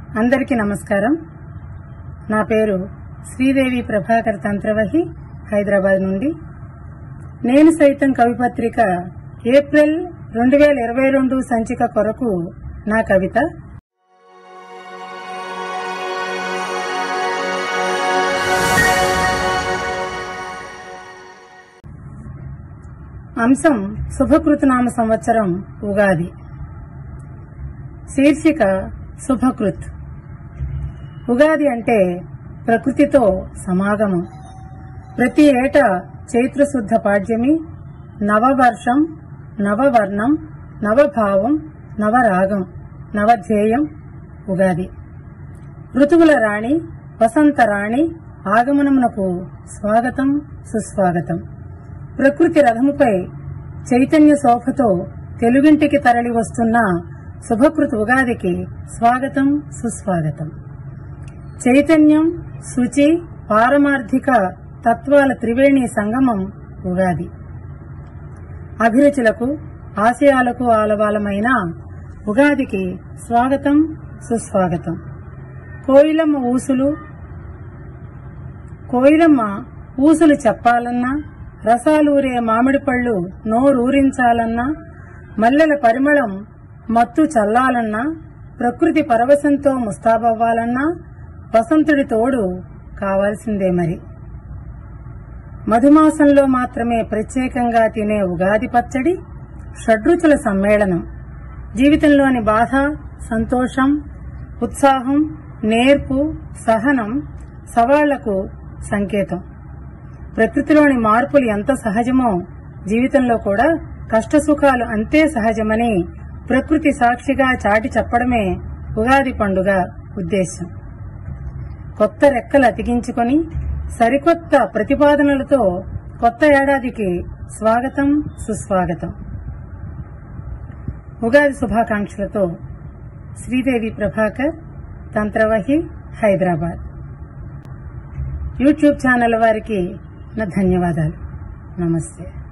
అందరికీ నమస్కారం। నా పేరు శ్రీదేవి ప్రభాకర్ తంత్రవహి, హైదరాబాద్ నుండి। నేను సైతం కవిపత్రిక ఏప్రిల్ 2022 సంచిక కొరకు నా కవిత అంశం శుభకృతనామ సంవత్సరం ఉగాది। శీర్షిక శుభకృత్। ఉగాది అంటే ప్రకృతితో సమాగమం। ప్రతి ఏటా చైత్రశుద్ధ పాడ్యమి, నవవర్షం, నవవర్ణం, నవభావం, నవరాగం, నవధ్యేయం ఉగాది। ఋతువుల రాణి, వసంత రాణి ఆగమనమునకు స్వాగతం సుస్వాగతం। ప్రకృతి రథముపై చైతన్య శోభతో తెలుగింటికి తరలి వస్తున్న శుభకృత్ ఉగాదికి స్వాగతం సుస్వాగతం। చైతన్యం, శుచి, పారమార్థిక తత్వాల త్రివేణి సంగమం ఉగాది। అభిరుచులకు, ఆశయాలకు ఆలవాలమైన ఉగాదికి స్వాగతం సుస్వాగతం। కోయిలమ్మ ఊసులు చెప్పాలన్నా, రసాలూరే మామిడి పళ్ళు నోరూరించాలన్నా, మల్లెల పరిమళం మత్తు చల్లాలన్నా, ప్రకృతి పరవశంతో ముస్తాబవ్వాలన్నా వసంతుడి తోడు కావాల్సిందే మరి। మధుమాసంలో మాత్రమే ప్రత్యేకంగా తినే ఉగాది పచ్చడి షడ్రుచుల సమ్మేళనం। జీవితంలోని బాధ, సంతోషం, ఉత్సాహం, నేర్పు, సహనం, సవాళ్లకు సంకేతం। ప్రకృతిలోని మార్పులు ఎంత సహజమో జీవితంలో కూడా కష్టసుఖాలు అంతే సహజమని ప్రకృతి సాక్షిగా చాటి చెప్పడమే ఉగాది పండుగ ఉద్దేశం। కొత్త రెక్కలు అతికించుకొని సరికొత్త ప్రతిపాదనలతో కొత్త ఏడాదికి స్వాగతం సుస్వాగతం। ఉగాది శుభాకాంక్షలతో శ్రీదేవి ప్రభాకర్, తంత్రవహి, హైదరాబాద్। యూట్యూబ్ ఛానల్ వారికి నా ధన్యవాదాలు। నమస్తే।